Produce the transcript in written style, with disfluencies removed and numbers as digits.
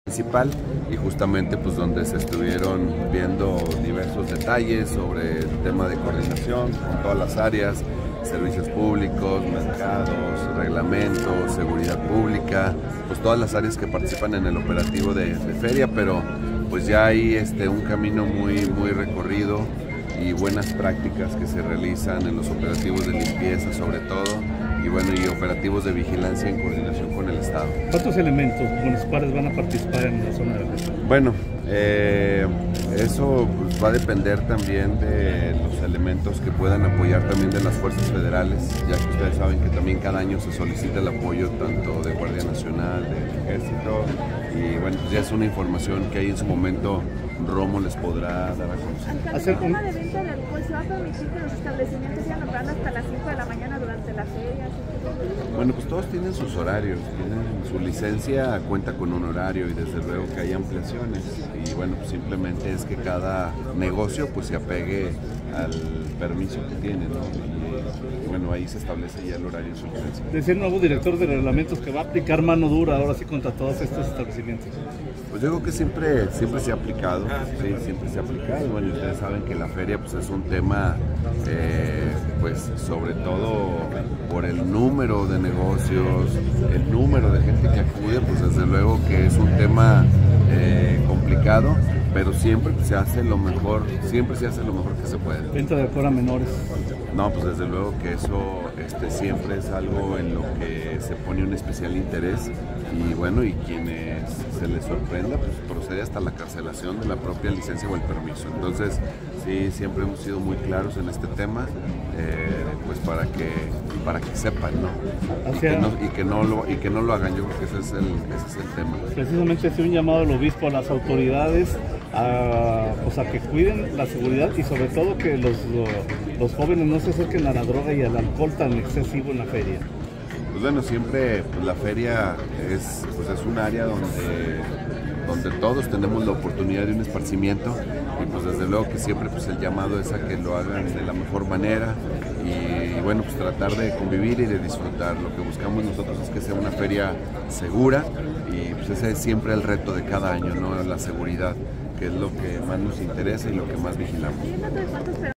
Principal y justamente pues donde se estuvieron viendo diversos detalles sobre el tema de coordinación con todas las áreas, servicios públicos, mercados, reglamentos, seguridad pública, pues todas las áreas que participan en el operativo de feria, pero pues ya hay un camino muy recorrido y buenas prácticas que se realizan en los operativos de limpieza sobre todo y bueno, y operativos de vigilancia en coordinación con el Estado. ¿Cuántos elementos municipales van a participar en la zona de la feria? Bueno, eso pues, va a depender también de los elementos que puedan apoyar también de las fuerzas federales, ya que ustedes saben que también cada año se solicita el apoyo tanto de Guardia Nacional, del Ejército, y bueno, pues ya es una información que ahí en su momento Romo les podrá dar a conocer. Alcalde, el tema de venta de alcohol, ¿se va a permitir que los establecimientos sigan operando hasta las 5 de la mañana durante la feria? Bueno, pues todos tienen sus horarios, su licencia cuenta con un horario y desde luego que hay ampliaciones y bueno, pues simplemente es que cada negocio pues se apegue al permiso que tiene, ¿no? Y bueno, ahí se establece ya el horario de su licencia. Decía el nuevo director de reglamentos que va a aplicar mano dura ahora sí contra todos estos establecimientos. Pues yo creo que siempre se ha aplicado, sí, siempre se ha aplicado. Bueno, ustedes saben que la feria pues es un tema, pues sobre todo por el número de negocios, el número de gente que acude, pues desde luego que es un tema complicado, pero siempre se hace lo mejor, siempre se hace lo mejor que se puede. Venta de alcohol a menores. No, pues desde luego que eso siempre es algo en lo que se pone un especial interés y bueno, y quienes se les sorprenda, pues procede hasta la cancelación de la propia licencia o el permiso. Entonces, sí, siempre hemos sido muy claros en este tema, pues para que sepan, ¿no? Y que no lo hagan. Yo creo que ese es el tema. Precisamente hace un llamado al obispo, a las autoridades, a que cuiden la seguridad y sobre todo que los jóvenes no se acerquen a la droga y al alcohol tan excesivo en la feria. Pues bueno, siempre pues, la feria es un área donde todos tenemos la oportunidad de un esparcimiento y pues desde luego que siempre pues el llamado es a que lo hagan de la mejor manera y bueno, pues tratar de convivir y de disfrutar. Lo que buscamos nosotros es que sea una feria segura y pues ese es siempre el reto de cada año, ¿no? La seguridad, que es lo que más nos interesa y lo que más vigilamos.